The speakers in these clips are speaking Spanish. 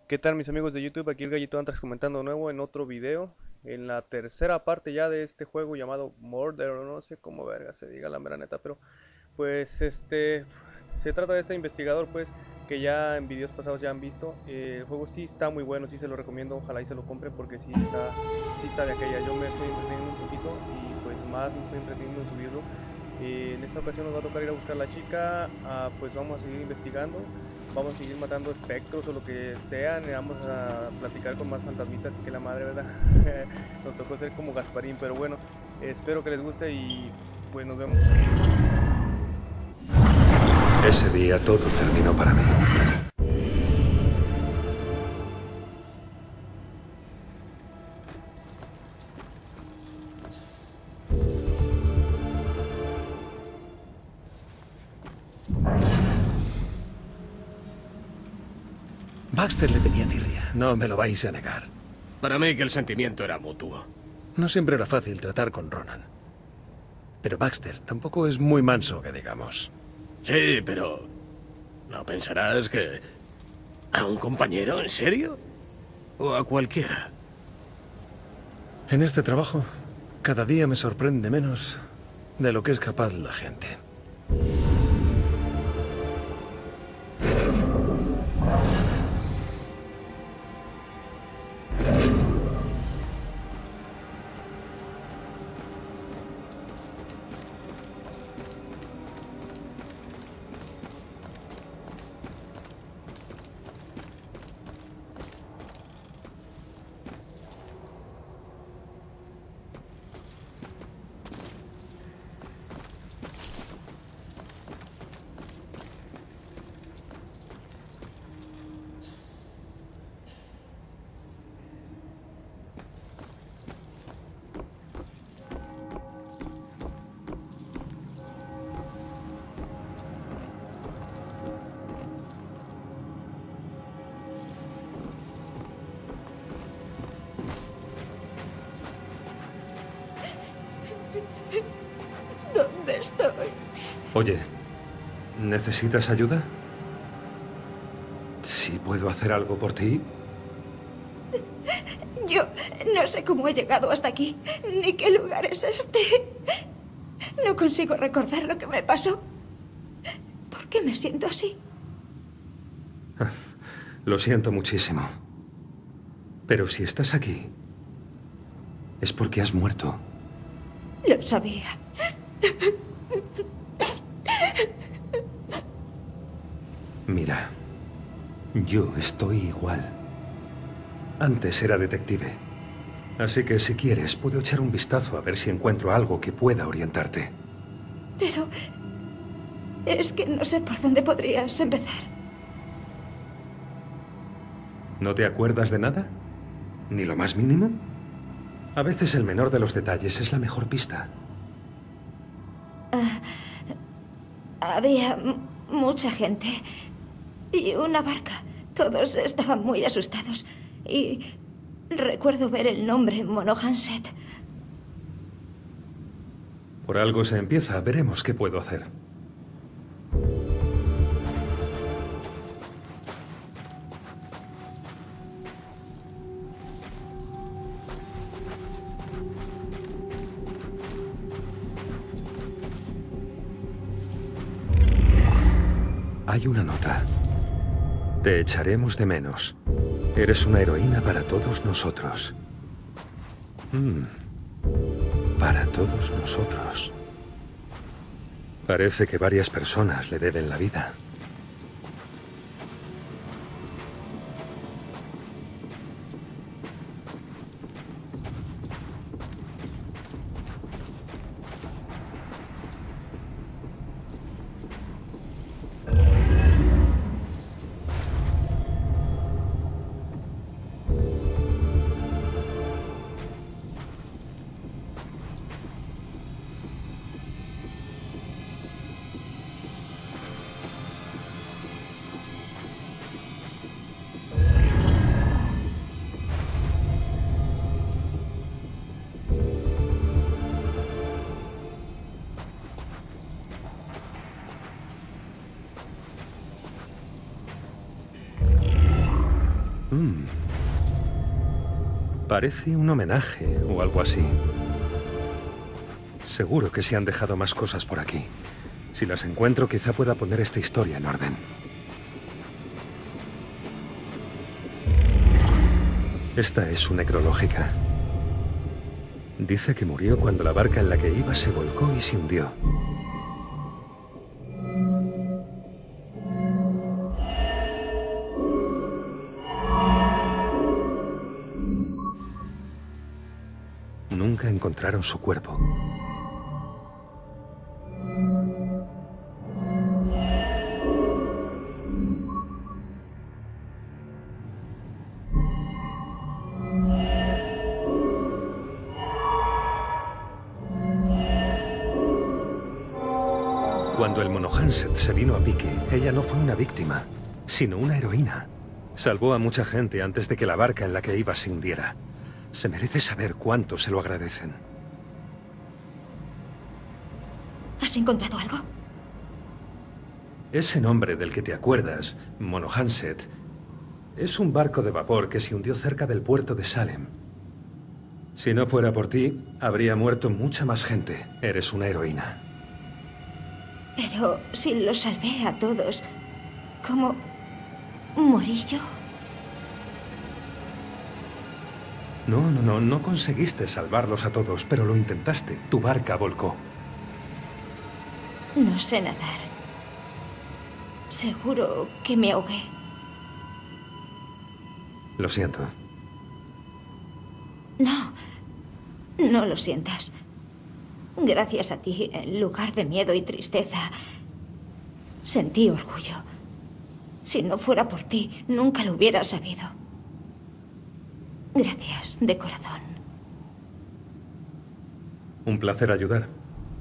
¿Qué tal mis amigos de YouTube? Aquí el Gallito Antrax comentando de nuevo en otro video. En la tercera parte ya de este juego llamado Murder, o no sé cómo verga se diga la mera neta, pero pues se trata de este investigador pues que ya en videos pasados ya han visto. El juego sí está muy bueno, sí se lo recomiendo, ojalá y se lo compren porque sí está de aquella. Yo me estoy entreteniendo un poquito y pues más me estoy entreteniendo en subirlo. En esta ocasión nos va a tocar ir a buscar a la chica, pues vamos a seguir investigando, vamos a seguir matando espectros o lo que sea, vamos a platicar con más fantasmitas y que la madre, ¿verdad? Nos tocó ser como Gasparín, pero bueno, espero que les guste y pues nos vemos. Ese día todo terminó para mí. Baxter le tenía tirria, no me lo vais a negar. Para mí que el sentimiento era mutuo. No siempre era fácil tratar con Ronan. Pero Baxter tampoco es muy manso, que digamos. Sí, pero... ¿no pensarás que... a un compañero, en serio? ¿O a cualquiera? En este trabajo, cada día me sorprende menos de lo que es capaz la gente. ¿Dónde estoy? Oye, ¿necesitas ayuda? ¿Sí puedo hacer algo por ti? Yo no sé cómo he llegado hasta aquí, ni qué lugar es este. No consigo recordar lo que me pasó. ¿Por qué me siento así? Lo siento muchísimo. Pero si estás aquí, es porque has muerto. Lo sabía. Mira, yo estoy igual. Antes era detective. Así que si quieres, puedo echar un vistazo a ver si encuentro algo que pueda orientarte. Pero... es que no sé por dónde podrías empezar. ¿No te acuerdas de nada? ¿Ni lo más mínimo? A veces el menor de los detalles es la mejor pista. Había mucha gente. Y una barca. Todos estaban muy asustados. Y recuerdo ver el nombre Monohanset. Por algo se empieza. Veremos qué puedo hacer. Hay una nota. Te echaremos de menos. Eres una heroína para todos nosotros. Para todos nosotros. Parece que varias personas le deben la vida. Parece un homenaje o algo así. Seguro que se han dejado más cosas por aquí. Si las encuentro, quizá pueda poner esta historia en orden. Esta es su necrológica. Dice que murió cuando la barca en la que iba se volcó y se hundió. Nunca encontraron su cuerpo. Cuando el mono Hanset se vino a pique, ella no fue una víctima, sino una heroína. Salvó a mucha gente antes de que la barca en la que iba se hundiera. Se merece saber cuánto se lo agradecen. ¿Has encontrado algo? Ese nombre del que te acuerdas, Mono Hanset, es un barco de vapor que se hundió cerca del puerto de Salem. Si no fuera por ti, habría muerto mucha más gente. Eres una heroína. Pero si los salvé a todos, ¿cómo morí yo? No conseguiste salvarlos a todos, pero lo intentaste. Tu barca volcó. No sé nadar. Seguro que me ahogué. Lo siento. No lo sientas. Gracias a ti, en lugar de miedo y tristeza, sentí orgullo. Si no fuera por ti, nunca lo hubiera sabido. Gracias, de corazón. Un placer ayudar.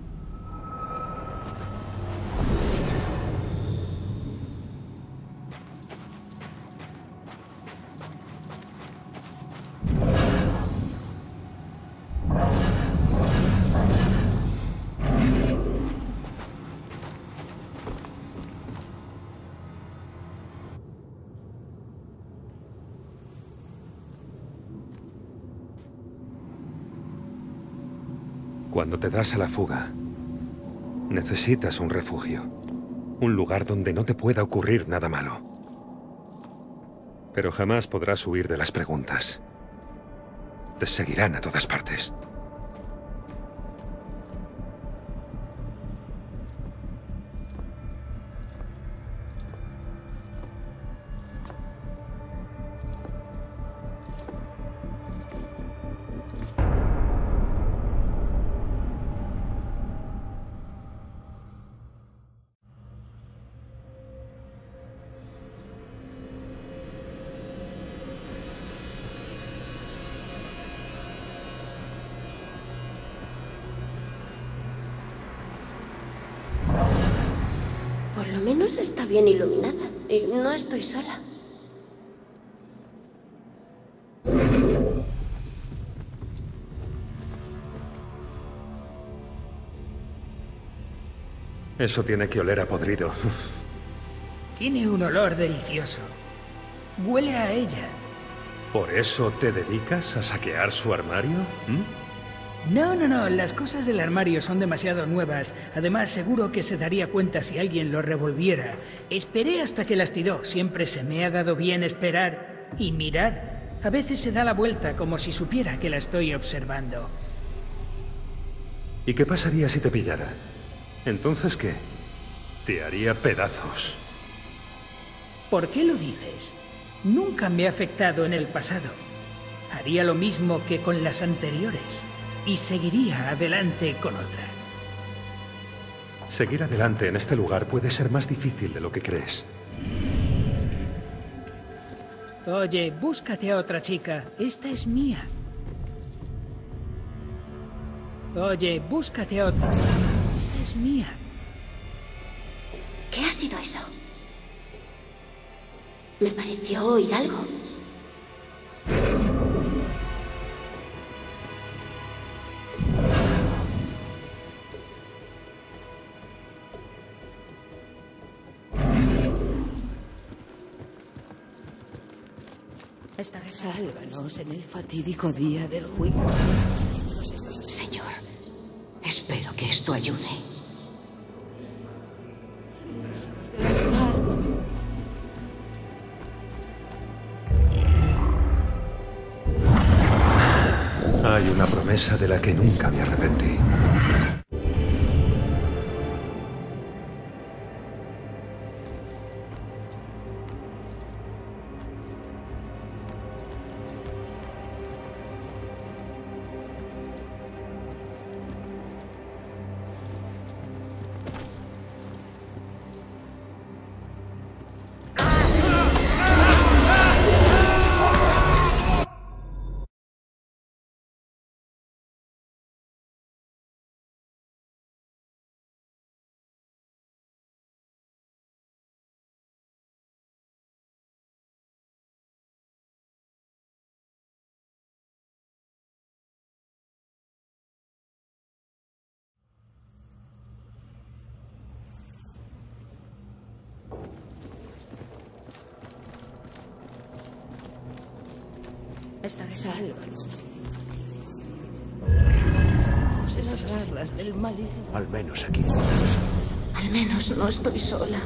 Cuando te das a la fuga, necesitas un refugio. Un lugar donde no te pueda ocurrir nada malo. Pero jamás podrás huir de las preguntas. Te seguirán a todas partes. Por lo menos está bien iluminada y no estoy sola. Eso tiene que oler a podrido. Tiene un olor delicioso. Huele a ella. ¿Por eso te dedicas a saquear su armario? No, las cosas del armario son demasiado nuevas. Además, seguro que se daría cuenta si alguien lo revolviera. Esperé hasta que las tiró. Siempre se me ha dado bien esperar y mirar. A veces se da la vuelta como si supiera que la estoy observando. ¿Y qué pasaría si te pillara? ¿Entonces qué? Te haría pedazos. ¿Por qué lo dices? Nunca me ha afectado en el pasado. Haría lo mismo que con las anteriores. Y seguiría adelante con otra. Seguir adelante en este lugar puede ser más difícil de lo que crees. Oye, búscate a otra chica. Esta es mía. Oye, búscate a otra. Esta es mía. ¿Qué ha sido eso? Me pareció oír algo. Sálvanos en el fatídico día del juicio. Señor, espero que esto ayude. Hay una promesa de la que nunca me arrepentí. Sálvanos. Las garras del maligno. Al menos aquí. Al menos no estoy sola.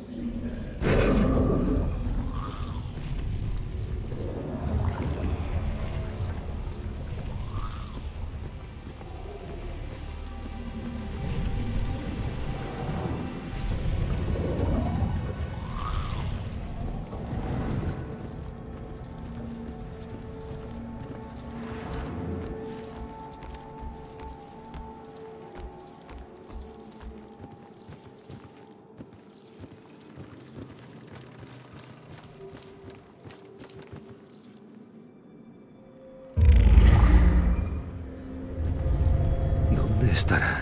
¿Dónde estará?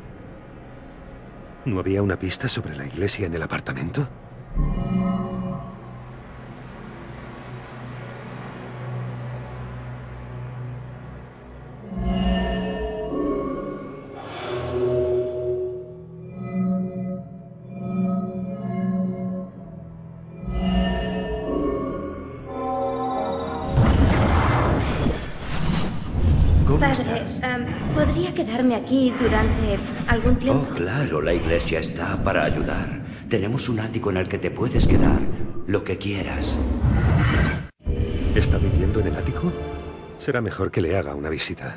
¿No había una pista sobre la iglesia en el apartamento? Padre, ¿podría quedarme aquí durante algún tiempo? Oh, claro, la iglesia está para ayudar. Tenemos un ático en el que te puedes quedar lo que quieras. ¿Está viviendo en el ático? Será mejor que le haga una visita.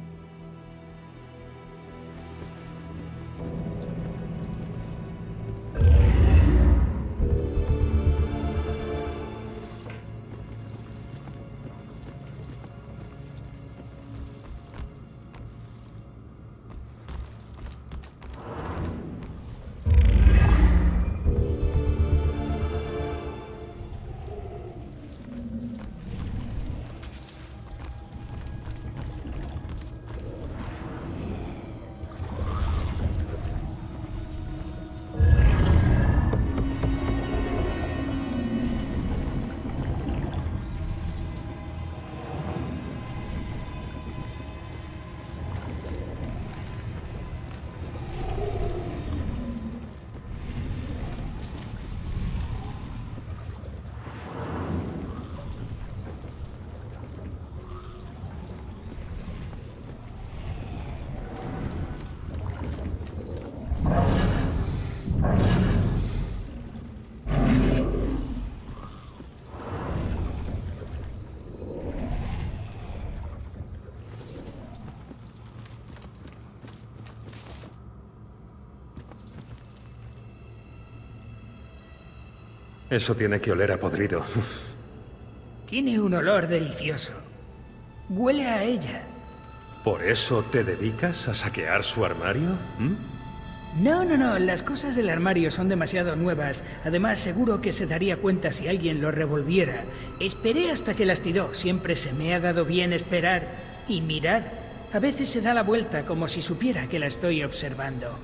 Eso tiene que oler a podrido. Tiene un olor delicioso. Huele a ella. ¿Por eso te dedicas a saquear su armario? No, no, no. Las cosas del armario son demasiado nuevas. Además, seguro que se daría cuenta si alguien lo revolviera. Esperé hasta que las tiró. Siempre se me ha dado bien esperar. Y mirad, a veces se da la vuelta como si supiera que la estoy observando.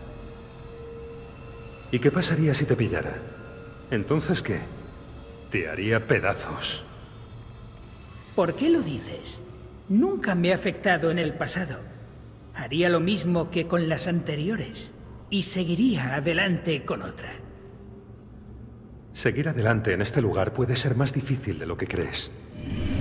¿Y qué pasaría si te pillara? ¿Entonces qué? Te haría pedazos. ¿Por qué lo dices? Nunca me ha afectado en el pasado. Haría lo mismo que con las anteriores. Y seguiría adelante con otra. Seguir adelante en este lugar puede ser más difícil de lo que crees.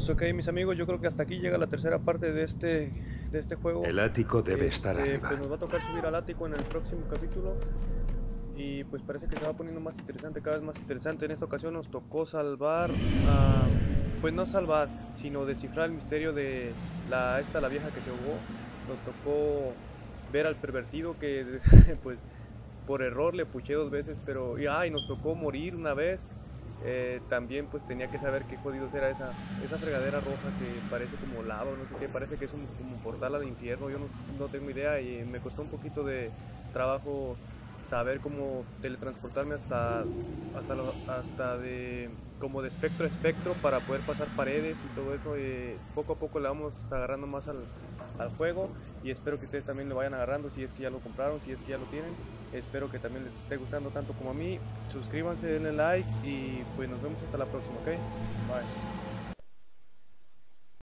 Pues ok, mis amigos, yo creo que hasta aquí llega la tercera parte de este juego. El ático debe estar arriba. Pues nos va a tocar subir al ático en el próximo capítulo. Y pues parece que se va poniendo más interesante, cada vez más interesante. En esta ocasión nos tocó salvar, pues no salvar, sino descifrar el misterio de la vieja que se ahogó. Nos tocó ver al pervertido que pues por error le puché 2 veces, pero y nos tocó morir una vez. También pues tenía que saber qué jodidos era esa fregadera roja que parece como lava o no sé qué, parece que es como un portal al infierno. Yo no tengo idea y me costó un poquito de trabajo saber cómo teletransportarme hasta como de espectro a espectro para poder pasar paredes y todo eso. Poco a poco le vamos agarrando más al juego y espero que ustedes también lo vayan agarrando si es que ya lo compraron, si es que ya lo tienen. Espero que también les esté gustando tanto como a mí. Suscríbanse, denle like y pues nos vemos hasta la próxima, ¿ok? Bye.